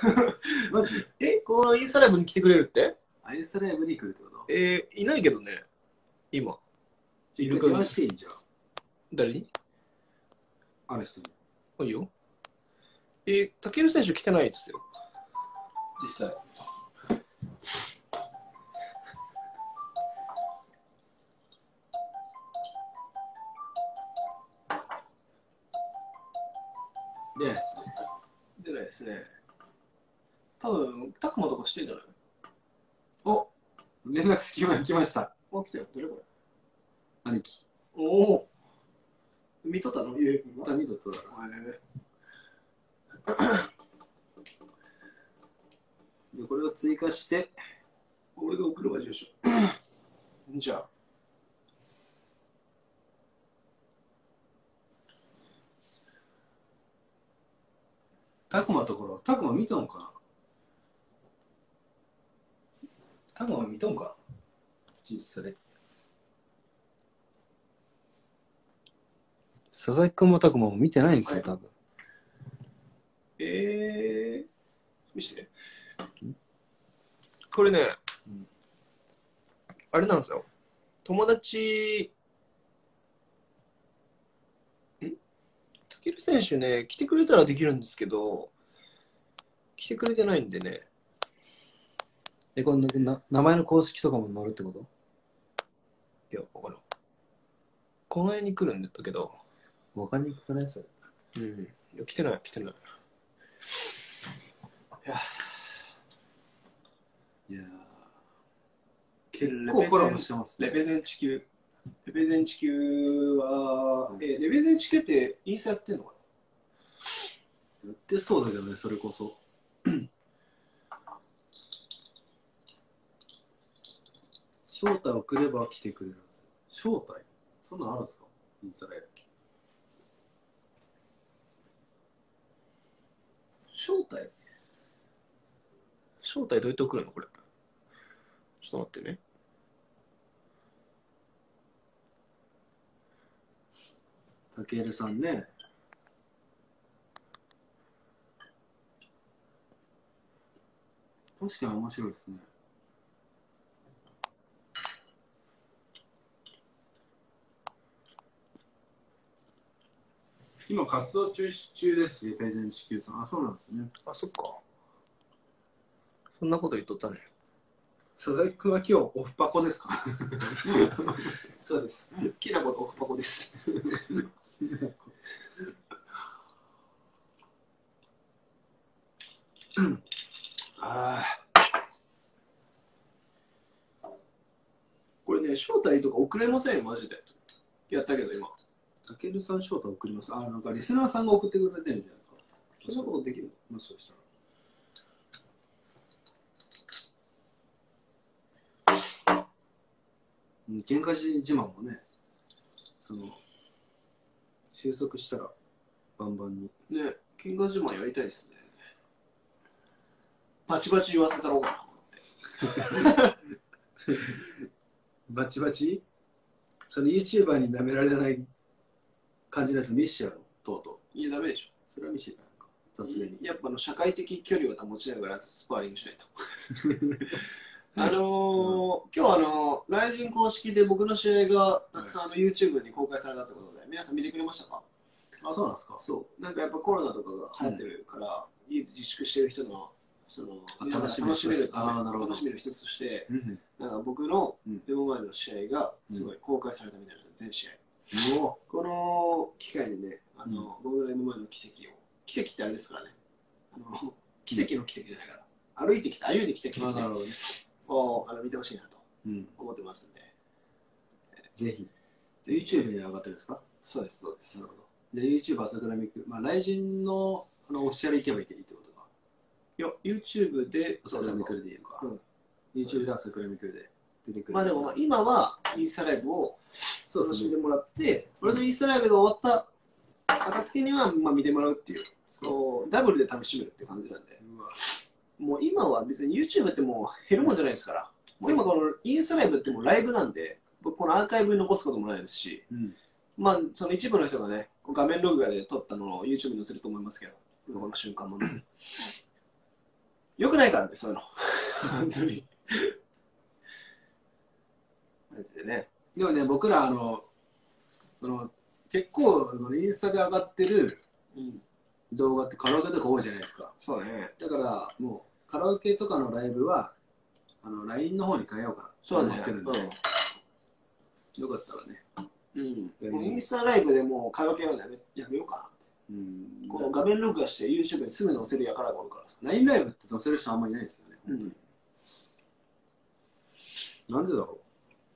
マジ？ このインスタライブに来てくれるって？ インスタライブに来るってこと？ いないけどね、今。 いるか電話していいんじゃん。 誰に？ ある人に。 いいよ。タケル選手来てないですよ、実際。 出ないですね。 出ないですね。多分、タクマとかしてんじゃない？ お、連絡先が来ました。 あ、来たよ。どれこれ？ 兄貴。 おお。見とったの？ゆうくんが。 見とっただろ。で、これを追加して、 俺が送るわ、住所。じゃあ。 タクマのところ、タクマ見たのかな？ タクマ見とんか？ 実際。佐々木くんもタクマも見てないんですよ、多分。 見して。これね、あれなんですよ。友達、タケル選手ね、来てくれたらできるんですけど、来てくれてないんでね。 これ名前の公式とかも載るってこと？ いや、わからん。この辺に来るんだけど。 わかりにくくないそれ。 いや、来てない。いや。 結構コラボしてますね。 レペゼン地球は、レペゼン地球ってインスタやってんのかな？ やってそうだけどね、それこそ。招待送れば来てくれるんですよ。招待？そんなのあるんですか？インスタライブ。 招待どうやって送るのこれ？ちょっと待ってね。 たけるさんね。確かに面白いですね。今活動中ですよ、ペイゼン地球さん。あ、そうなんですね。 あ、そっか。そんなこと言っとったね。 佐々木くんは今日オフパコですか？ そうです。きなことオフパコです。これね、招待とか送れませんよ、マジで。やったけど今。 たけるさん招待送ります。なんかリスナーさんが送ってくれてるんじゃないですか。 そんなことできるの？ もしかしたら。喧嘩自慢もね、収束したらバンバンに。 ね、喧嘩自慢やりたいですね。バチバチ言わせたろうかな。 バチバチ？その YouTuber に舐められない感じのやつ見しちゃうの？とうとう。 いや、ダメでしょ。 それは見せてないか。雑談に。 やっぱ社会的距離を保ちながらスパーリングしないと。今日ライジン公式で僕の試合がたくさんYouTube に公開されたってことで、皆さん見てくれましたか？ あ、そうなんですか。 そう。なんかやっぱコロナとかが流行ってるから、家で自粛してる人の楽しめる楽しめる一つとして、なんか僕の目の前の試合がすごい公開されたみたいな、全試合。この機会にね、僕の目の前の奇跡ってあれですからね、奇跡の奇跡じゃないから、歩いてきた奇跡を見てほしいなと思ってますんで。 ぜひ。YouTube に上がってるんですか？ そうです、そうです。 なるほど。で、YouTube 朝倉未来、雷神のオフィシャル行けばいいってことか。 いや、YouTube で朝倉未来でいいのか。YouTube で朝倉未来で出てくる。 まあでも今はインスタライブを楽しんでもらって、俺のインスタライブが終わった暁には見てもらうっていう、ダブルで楽しめるっていう感じなんで。もう今は別に YouTube ってもう減るもんじゃないですから、もう今このインスタライブってもうライブなんで、僕このアーカイブに残すこともないですし、まあその一部の人がね、画面ログで撮ったのを YouTube に載せると思いますけど、この瞬間もね。 よくないからね、そういうの。本当に。マジでね。 でもね、僕ら結構インスタで上がってる動画ってカラオケとか多いじゃないですか。 そうね。 だからもうカラオケとかのライブはLINE の方に変えようかなと思ってるんで、よかったらね。 もうインスタライブでもうカラオケのやめようかなって。この画面録画して YouTube にすぐ載せるやからがおるからさ。 LINE ライブって載せる人あんまりいないですよね。本当に。なんでだろ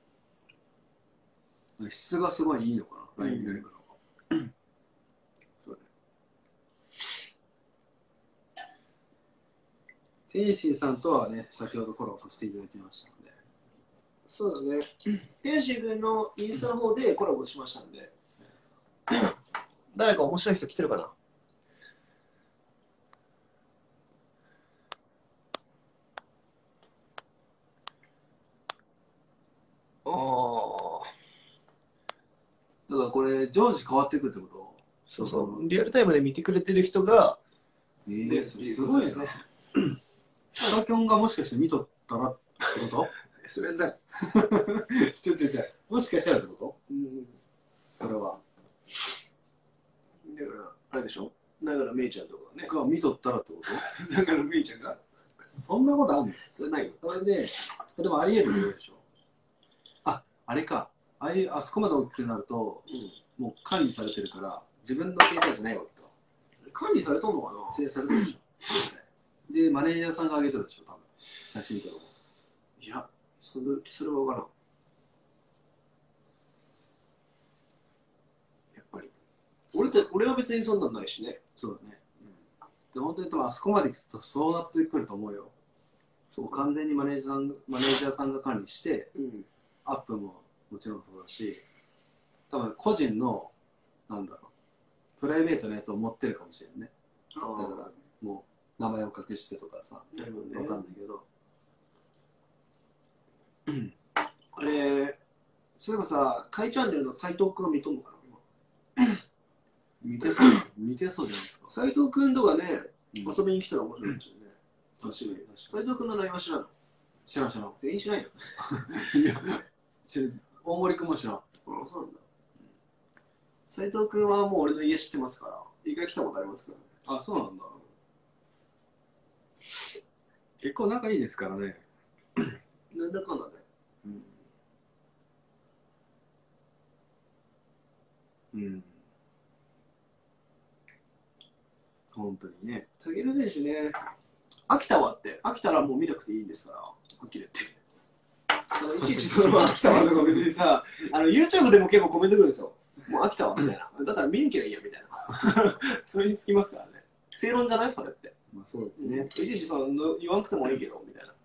う。質がすごいいいのかな、LINE ライブの。そうね。天心さんとはね、先ほどコラボさせていただきましたので。 そうだね。天心君のインスタの方でコラボしましたんで。誰か面白い人来てるかな。ああ。 だからこれ常時変わっていくってこと？ そうそう。リアルタイムで見てくれてる人が、 すごいですね。タラキョンがもしかして見とったらってことそれだ。 ちょもしかしたらってこと？それは。 だから、あれでしょ？だからめいちゃんとかね。 が見とったらってことだからめいちゃんが。 そんなことあんの？ それないよ。 それで、でもありえるってことでしょ。あれか。あそこまで大きくなると、もう管理されてるから、自分の携帯じゃないわけか。 管理されとんのかな？ 制されてるでしょ。で、マネージャーさんが上げてるでしょ、多分。写真とかも。 いや、それは分からん。やっぱり。俺は別にそんなんないしね。 そうだね。で、本当に多分あそこまで行くとそうなってくると思うよ。そう完全にマネージャーさんが管理して、アップももちろんそうだし、多分個人の、なんだろう、プライベートなやつを持ってるかもしれんね。だからもう名前を隠してとかさ、 なるほどね。 わかんないけど。 あれ、そういえばさ、カイチャンネルの斎藤君が見とんのかな、今。 見てそうじゃないですか。 斎藤君とかね、遊びに来たら面白いですよね。 確かに。 斎藤君の LINE は知らんの？ 知らん。 全員知らんよ。 いや、大森君も知らん。 ああ、そうなんだ。斎藤君はもう俺の家知ってますから、一回来たことありますからね。 あ、そうなんだ。結構仲いいですからね。 なんだかんだね。 本当にね。 タケル選手ね、飽きたわって、飽きたらもう見なくていいんですから、はっきり言って。いちいちその飽きたわとか別にさ、YouTube でも結構コメントくるんですよ。もう飽きたわみたいな。だったら見に行けばいいやみたいな。それにつきますからね。正論じゃないそれって。 まあそうですね。 いちいちその言わなくてもいいけど、みたいな。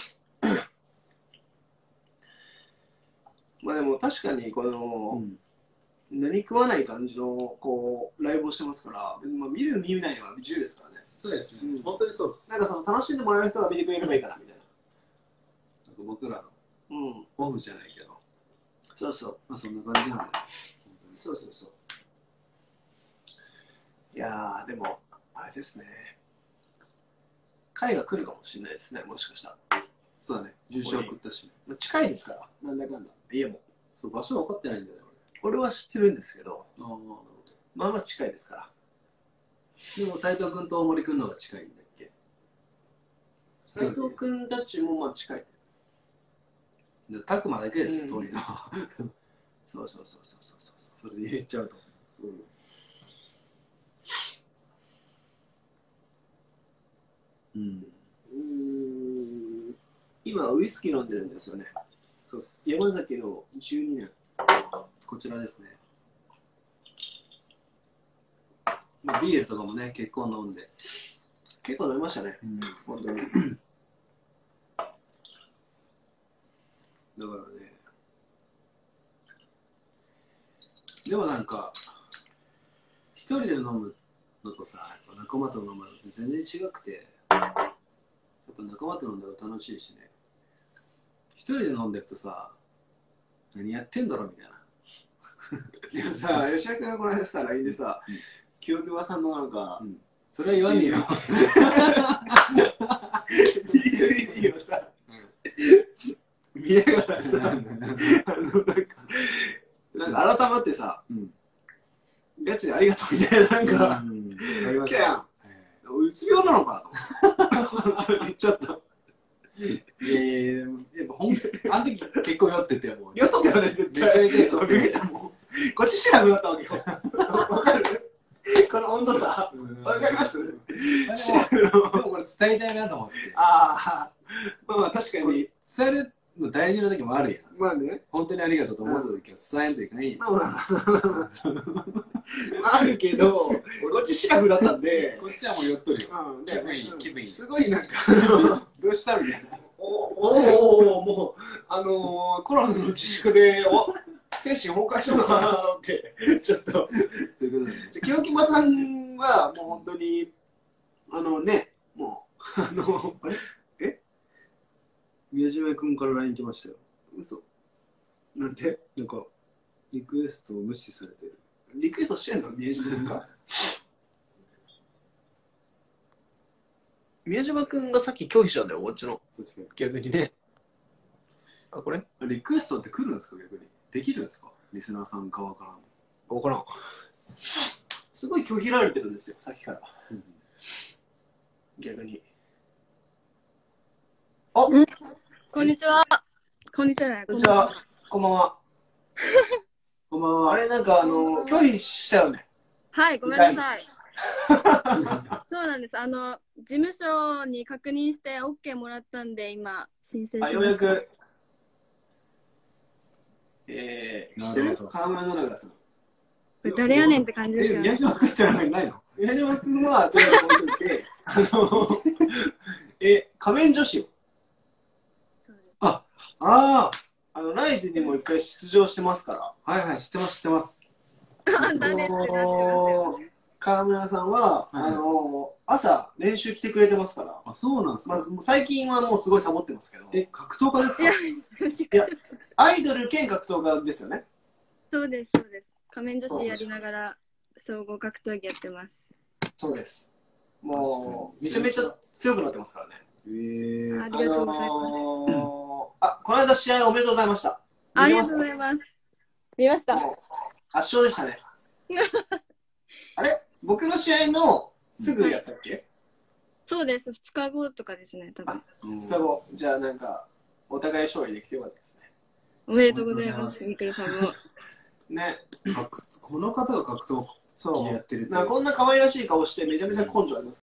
まあでも確かにこの、何食わない感じのこうライブをしてますから、まあ、見る見ないは自由ですからね。 そうですね。本当にそうです。 なんかその楽しんでもらえる人が見てくれればいいかなみたいな。 なんか僕らのオフじゃないけど。 そうそう。 まあそんな感じなんで。 そう。いやーでもあれですね。会が来るかもしれないですね。もしかしたら。 そうだね。住所送ったし、 ね。近いですから。なんだかんだ。家も。 そう場所分かってないんだよね。 俺は知ってるんですけど。 なるほど。 まあまあ近いですから。 でも斉藤君と大森君の方が近いんだっけ？ 斉藤君たちもまあ近い。 タクマだけですよ、遠いの。 そう。 それで言っちゃうと。 今ウイスキー飲んでるんですよね。 そうです。 山崎の12年。 こちらですね。ビールとかもね、結構飲んで。 結構飲みましたね。本当に。だからね。でもなんか、一人で飲むのとさ、やっぱ仲間と飲むのって全然違くて、やっぱ仲間と飲んだら楽しいしね。一人で飲んでるとさ、何やってんだろみたいな。 いやさ、吉田君がこの間さ、LINE でさ、清久保さんのなんか、 それは言わねえよ。 DVD をさ、見ながらさ、なんか改まってさ、ガチでありがとうみたいな、なんか、来たやん。うつ病なのかなと。本当に、ちょっと。 いやいや、やっぱあの時結構酔っててもう。 酔っとったよね、絶対。めちゃめちゃビビったもん。こっちしなくなったわけよ。わかる？この温度差。わかります？でもこれ伝えたいなと思って。 ああ、まあ確かに。 伝えるの大事な時もあるやん。 まあね。 本当にありがとうと思った時は伝えんといけないやん。 まああるけど、こっちシラフだったんで。 こっちはもう酔っとるよ。気分いい、気分いい。 すごいなんか、 どうしたみたいな。 もう、コロナの自粛で、精神崩壊したのかなって、ちょっと。清木さんは、もう本当に、もう、 宮島君から LINE 来ましたよ。 嘘。なんてなんか、リクエストを無視されてる。 リクエストしてんの宮島君が。宮島君がさっき拒否したんだよ、こっちの。 確かに。 逆にね。あ、これリクエストって来るんですか、逆に。できるんですか、リスナーさん側からも。 わからん。すごい拒否られてるんですよ、さっきから。逆に。あ、 こんにちは。こんにちは。 こんにちは。こんばんは。 こんばんは。 あれ、なんか、拒否したよね。 はい、ごめんなさい。そうなんです。事務所に確認して OK もらったんで、今、申請しました。 ようやく、知ってる？川村野永さん。 誰やねんって感じですよね。 宮島君じゃないの？ 宮島君は、とにかく置いといて、仮面女子を。ライズにも一回出場してますから。 はいはい、知ってます、知ってます。 川村さんは、朝練習来てくれてますから。 あ、そうなんですか。 最近はもうすごいサボってますけど。 格闘家ですか？ いや、 アイドル兼格闘家ですよね。 そうです、そうです。仮面女子やりながら総合格闘技やってます。 そうです。もうめちゃめちゃ強くなってますからね。 ありがとうございます。 この間試合おめでとうございました。 ありがとうございます。見ました。 圧勝でしたね。あれ、僕の試合のすぐやったっけ？ そうです。2日後とかですね、多分。 2日後。じゃあなんかお互い勝利できてよかったですね。 おめでとうございます、みくるさんも。 ね。 この方が格闘技やってるって。 こんな可愛らしい顔してめちゃめちゃ根性あります。